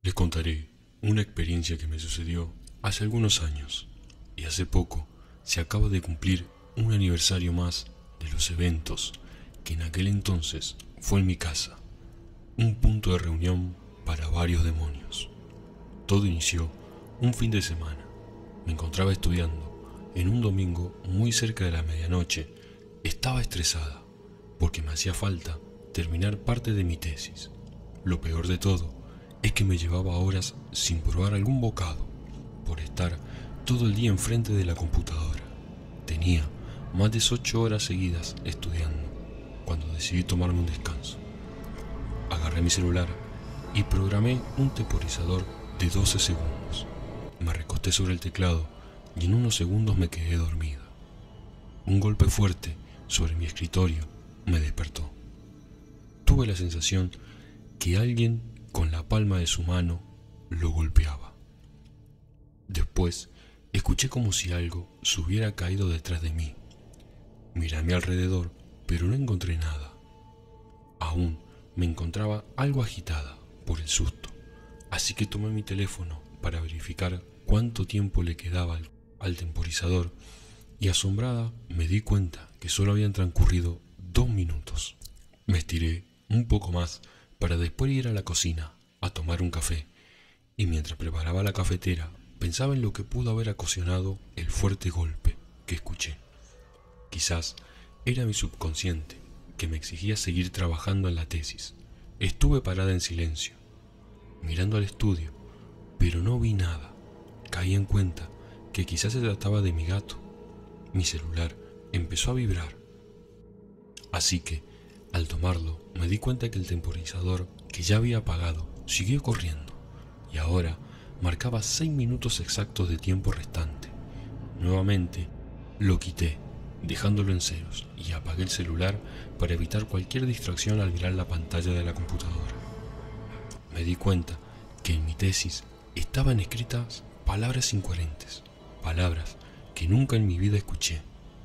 Les contaré una experiencia que me sucedió hace algunos años y hace poco se acaba de cumplir un aniversario más de los eventos que en aquel entonces fue en mi casa, un punto de reunión para varios demonios. Todo inició un fin de semana. Me encontraba estudiando en un domingo muy cerca de la medianoche. Estaba estresada porque me hacía falta terminar parte de mi tesis. Lo peor de todo es que me llevaba horas sin probar algún bocado por estar todo el día enfrente de la computadora. Tenía más de 8 horas seguidas estudiando cuando decidí tomarme un descanso. Agarré mi celular y programé un temporizador de 12 segundos. Me recosté sobre el teclado y en unos segundos me quedé dormida. Un golpe fuerte sobre mi escritorio me despertó. Tuve la sensación que alguien con la palma de su mano lo golpeaba. Después escuché como si algo se hubiera caído detrás de mí. Miré a mi alrededor, pero no encontré nada. Aún me encontraba algo agitada por el susto, así que tomé mi teléfono para verificar cuánto tiempo le quedaba al temporizador y asombrada me di cuenta que solo habían transcurrido 2 minutos. Me estiré un poco más para después ir a la cocina a tomar un café y mientras preparaba la cafetera pensaba en lo que pudo haber ocasionado el fuerte golpe que escuché. Quizás era mi subconsciente que me exigía seguir trabajando en la tesis. Estuve parada en silencio, mirando al estudio, pero no vi nada. Caí en cuenta que quizás se trataba de mi gato. Mi celular empezó a vibrar. Así que, al tomarlo, me di cuenta que el temporizador que ya había apagado siguió corriendo y ahora marcaba 6 minutos exactos de tiempo restante. Nuevamente lo quité, dejándolo en ceros, y apagué el celular para evitar cualquier distracción al mirar la pantalla de la computadora. Me di cuenta que en mi tesis estaban escritas palabras incoherentes, palabras que nunca en mi vida escuché.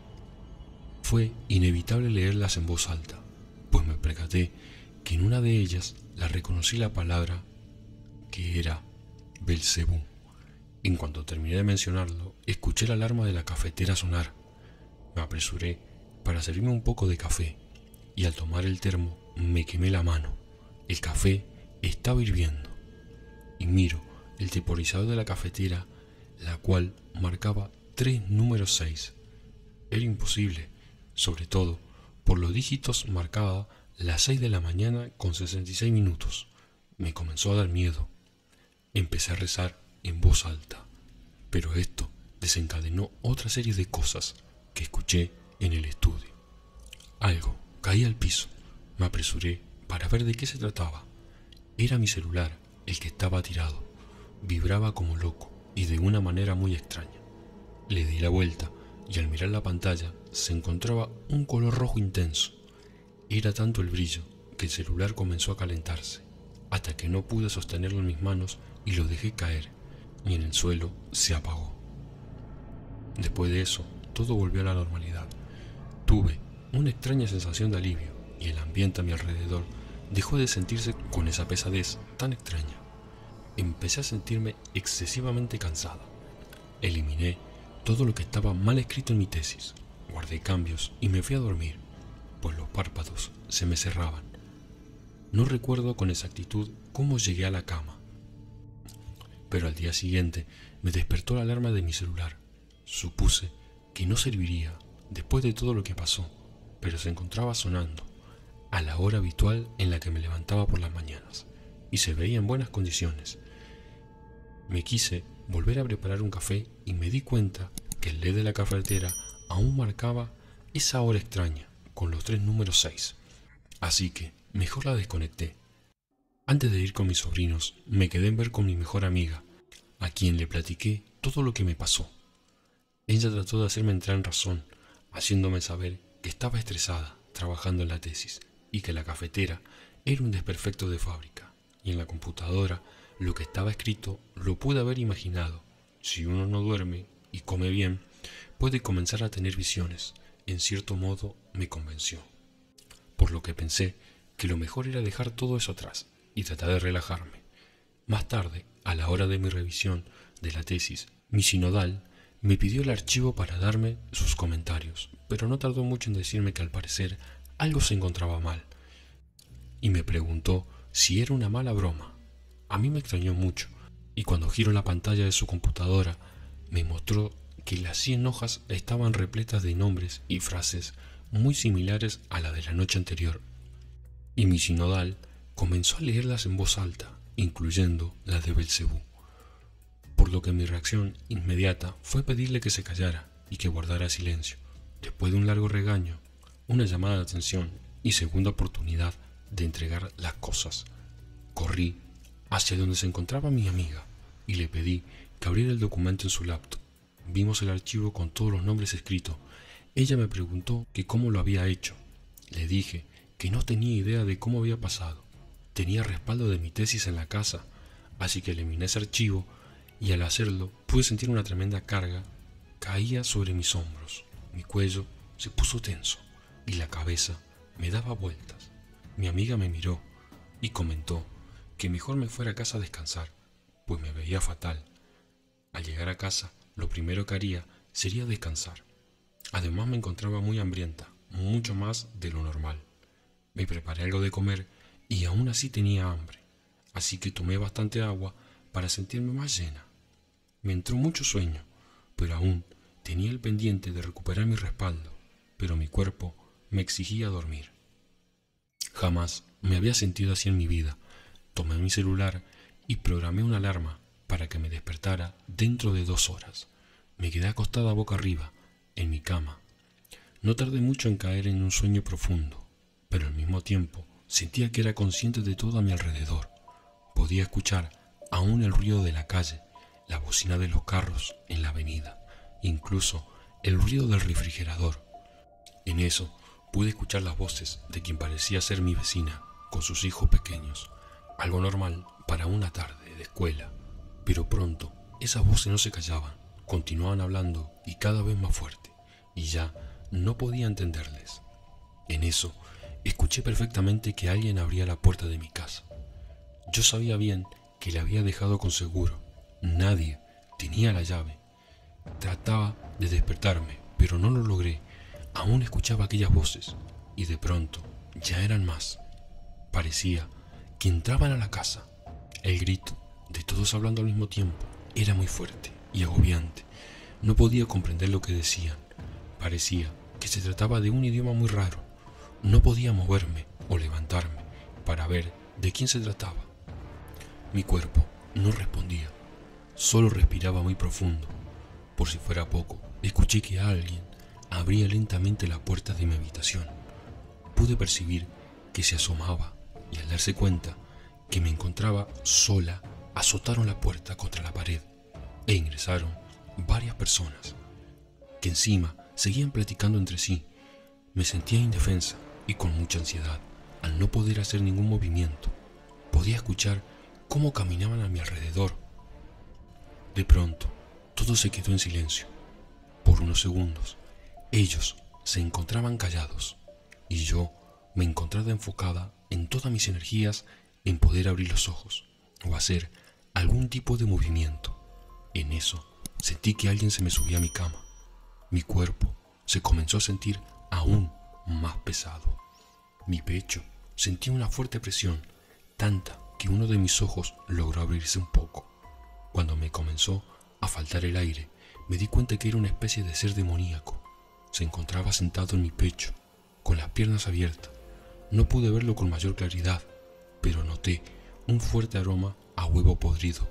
Fue inevitable leerlas en voz alta, pues me percaté que en una de ellas la reconocí la palabra que era Belcebú. En cuanto terminé de mencionarlo, escuché la alarma de la cafetera sonar. Me apresuré para servirme un poco de café y al tomar el termo me quemé la mano. El café estaba hirviendo y miro el temporizador de la cafetera, la cual marcaba 3 números 6. Era imposible, sobre todo por los dígitos marcaba las 6 de la mañana con 66 minutos. Me comenzó a dar miedo. Empecé a rezar en voz alta, pero esto desencadenó otra serie de cosas que escuché en el estudio. Algo caía al piso. Me apresuré para ver de qué se trataba. Era mi celular el que estaba tirado. Vibraba como loco y de una manera muy extraña. Le di la vuelta y al mirar la pantalla se encontraba un color rojo intenso. Era tanto el brillo que el celular comenzó a calentarse, hasta que no pude sostenerlo en mis manos y lo dejé caer, y en el suelo se apagó. Después de eso, todo volvió a la normalidad. Tuve una extraña sensación de alivio y el ambiente a mi alrededor dejó de sentirse con esa pesadez tan extraña. Empecé a sentirme excesivamente cansada. Eliminé todo lo que estaba mal escrito en mi tesis, guardé cambios y me fui a dormir, pues los párpados se me cerraban. No recuerdo con exactitud cómo llegué a la cama, pero al día siguiente me despertó la alarma de mi celular. Supuse que no serviría después de todo lo que pasó, pero se encontraba sonando a la hora habitual en la que me levantaba por las mañanas y se veía en buenas condiciones. Me quise volver a preparar un café y me di cuenta que el LED de la cafetera aún marcaba esa hora extraña con los 3 números 6. Así que mejor la desconecté. Antes de ir con mis sobrinos, me quedé en ver con mi mejor amiga, a quien le platiqué todo lo que me pasó. Ella trató de hacerme entrar en razón, haciéndome saber que estaba estresada trabajando en la tesis y que la cafetera era un desperfecto de fábrica, y en la computadora lo que estaba escrito lo pude haber imaginado. Si uno no duerme y come bien, puede comenzar a tener visiones. En cierto modo me convenció, por lo que pensé que lo mejor era dejar todo eso atrás y tratar de relajarme. Más tarde, a la hora de mi revisión de la tesis, mi sinodal me pidió el archivo para darme sus comentarios, pero no tardó mucho en decirme que al parecer algo se encontraba mal, y me preguntó si era una mala broma. A mí me extrañó mucho, y cuando giro la pantalla de su computadora, me mostró que las 100 hojas estaban repletas de nombres y frases muy similares a la de la noche anterior, y mi sinodal comenzó a leerlas en voz alta, incluyendo la de Belcebú, por lo que mi reacción inmediata fue pedirle que se callara y que guardara silencio. Después de un largo regaño, una llamada de atención y segunda oportunidad de entregar las cosas, corrí hacia donde se encontraba mi amiga y le pedí que abriera el documento en su laptop. Vimos el archivo con todos los nombres escritos. Ella me preguntó que cómo lo había hecho. Le dije que no tenía idea de cómo había pasado. Tenía respaldo de mi tesis en la casa, así que eliminé ese archivo y al hacerlo pude sentir una tremenda carga caía sobre mis hombros. Mi cuello se puso tenso y la cabeza me daba vueltas. Mi amiga me miró y comentó que mejor me fuera a casa a descansar, pues me veía fatal. Al llegar a casa, lo primero que haría sería descansar. Además me encontraba muy hambrienta, mucho más de lo normal. Me preparé algo de comer y aún así tenía hambre, así que tomé bastante agua para sentirme más llena. Me entró mucho sueño, pero aún tenía el pendiente de recuperar mi respaldo, pero mi cuerpo me exigía dormir. Jamás me había sentido así en mi vida. Tomé mi celular y programé una alarma para que me despertara dentro de 2 horas. Me quedé acostada boca arriba, en mi cama. No tardé mucho en caer en un sueño profundo, pero al mismo tiempo sentía que era consciente de todo a mi alrededor. Podía escuchar aún el ruido de la calle, la bocina de los carros en la avenida, incluso el ruido del refrigerador. En eso pude escuchar las voces de quien parecía ser mi vecina con sus hijos pequeños, algo normal para una tarde de escuela. Pero pronto esas voces no se callaban, continuaban hablando y cada vez más fuerte, y ya no podía entenderles. En eso escuché perfectamente que alguien abría la puerta de mi casa. Yo sabía bien que la había dejado con seguro. Nadie tenía la llave. Trataba de despertarme, pero no lo logré. Aún escuchaba aquellas voces, y de pronto ya eran más. Parecía que entraban a la casa. El grito de todos hablando al mismo tiempo era muy fuerte y agobiante. No podía comprender lo que decían. Parecía que se trataba de un idioma muy raro. No podía moverme o levantarme para ver de quién se trataba. Mi cuerpo no respondía, solo respiraba muy profundo. Por si fuera poco, escuché que alguien abría lentamente la puerta de mi habitación. Pude percibir que se asomaba y al darse cuenta que me encontraba sola, azotaron la puerta contra la pared e ingresaron varias personas que encima seguían platicando entre sí. Me sentía indefensa y con mucha ansiedad al no poder hacer ningún movimiento. Podía escuchar cómo caminaban a mi alrededor. De pronto, todo se quedó en silencio. Por unos segundos, ellos se encontraban callados y yo me encontraba enfocada en todas mis energías en poder abrir los ojos o hacer algún tipo de movimiento. En eso, sentí que alguien se me subía a mi cama. Mi cuerpo se comenzó a sentir aún más pesado. Mi pecho sentía una fuerte presión, tanta que uno de mis ojos logró abrirse un poco. Cuando me comenzó a faltar el aire, me di cuenta que era una especie de ser demoníaco. Se encontraba sentado en mi pecho, con las piernas abiertas. No pude verlo con mayor claridad, pero noté un fuerte aroma a huevo podrido.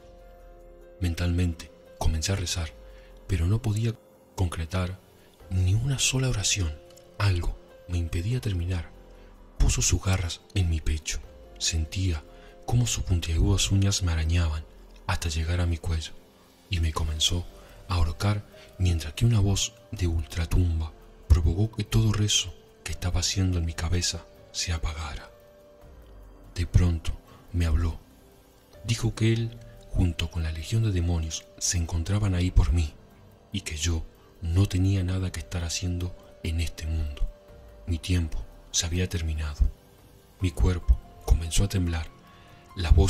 Mentalmente comencé a rezar, pero no podía concretar ni una sola oración. Algo me impedía terminar. Puso sus garras en mi pecho. Sentía cómo sus puntiagudas uñas me arañaban hasta llegar a mi cuello y me comenzó a ahorcar mientras que una voz de ultratumba provocó que todo rezo que estaba haciendo en mi cabeza se apagara. De pronto me habló. Dijo que él, junto con la legión de demonios, se encontraban ahí por mí y que yo no tenía nada que estar haciendo en este mundo. Mi tiempo se había terminado. Mi cuerpo comenzó a temblar. Las voces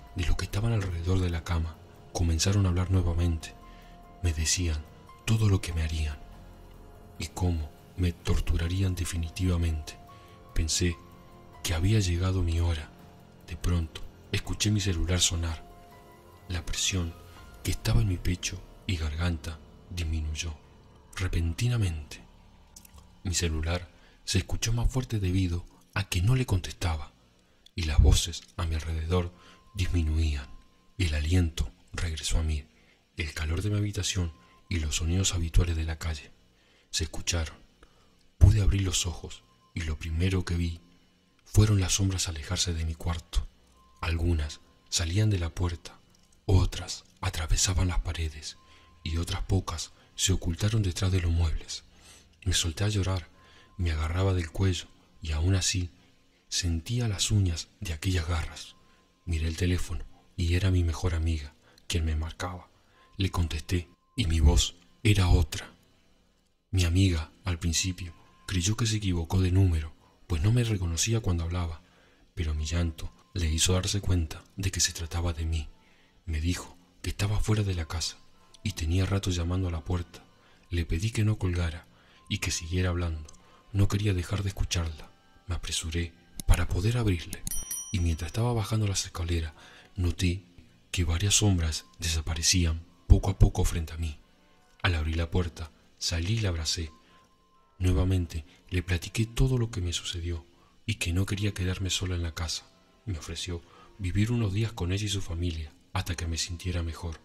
de los que estaban alrededor de la cama comenzaron a hablar nuevamente. Me decían todo lo que me harían y cómo me torturarían definitivamente. Pensé que había llegado mi hora. De pronto escuché mi celular sonar. La presión que estaba en mi pecho y garganta disminuyó repentinamente. Mi celular se escuchó más fuerte debido a que no le contestaba y las voces a mi alrededor disminuían. El aliento regresó a mí, el calor de mi habitación y los sonidos habituales de la calle se escucharon. Pude abrir los ojos y lo primero que vi fueron las sombras alejarse de mi cuarto. Algunas salían de la puerta, otras atravesaban las paredes y otras pocas se ocultaron detrás de los muebles. Me solté a llorar, me agarraba del cuello y aún así sentía las uñas de aquellas garras. Miré el teléfono y era mi mejor amiga quien me marcaba. Le contesté y mi voz era otra. Mi amiga, al principio, creyó que se equivocó de número, pues no me reconocía cuando hablaba, pero mi llanto le hizo darse cuenta de que se trataba de mí. Me dijo que estaba fuera de la casa y tenía rato llamando a la puerta. Le pedí que no colgara y que siguiera hablando. No quería dejar de escucharla. Me apresuré para poder abrirle y mientras estaba bajando las escaleras noté que varias sombras desaparecían poco a poco frente a mí. Al abrir la puerta, salí y la abracé. Nuevamente le platiqué todo lo que me sucedió y que no quería quedarme sola en la casa. Me ofreció vivir unos días con ella y su familia hasta que me sintiera mejor.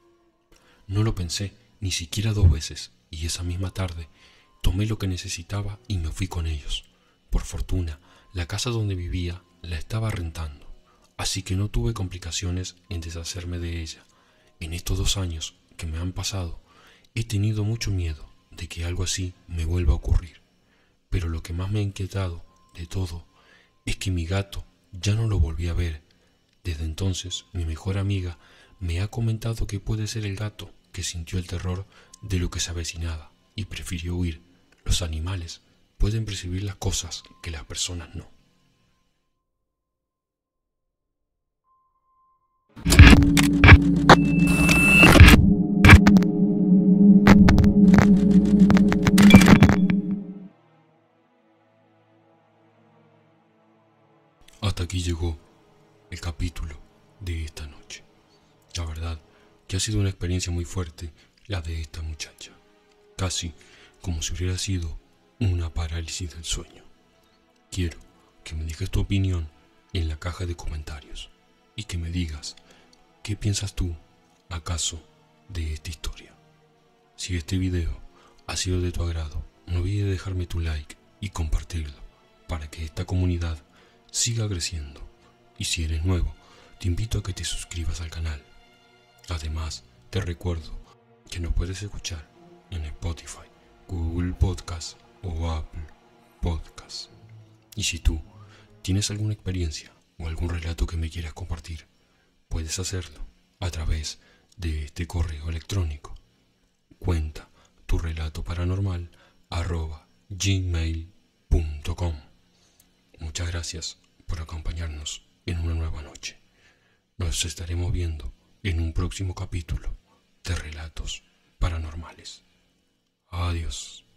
No lo pensé ni siquiera 2 veces y esa misma tarde tomé lo que necesitaba y me fui con ellos. Por fortuna, la casa donde vivía la estaba rentando, así que no tuve complicaciones en deshacerme de ella. En estos 2 años que me han pasado, he tenido mucho miedo de que algo así me vuelva a ocurrir. Pero lo que más me ha inquietado de todo es que mi gato ya no lo volví a ver. Desde entonces, mi mejor amiga me ha comentado que puede ser el gato que sintió el terror de lo que se avecinaba y prefirió huir. Los animales pueden percibir las cosas que las personas no. Hasta aquí llegó el capítulo de esta noche. La verdad que ha sido una experiencia muy fuerte la de esta muchacha, casi como si hubiera sido una parálisis del sueño. Quiero que me dejes tu opinión en la caja de comentarios y que me digas qué piensas tú acaso de esta historia. Si este video ha sido de tu agrado, no olvides dejarme tu like y compartirlo para que esta comunidad siga creciendo. Y si eres nuevo, te invito a que te suscribas al canal. Además, te recuerdo que nos puedes escuchar en Spotify, Google Podcast o Apple Podcast. Y si tú tienes alguna experiencia o algún relato que me quieras compartir, puedes hacerlo a través de este correo electrónico. Cuenta tu relato paranormal@gmail.com. Muchas gracias por acompañarnos en una nueva noche. Nos estaremos viendo en un próximo capítulo de Relatos Paranormales. Adiós.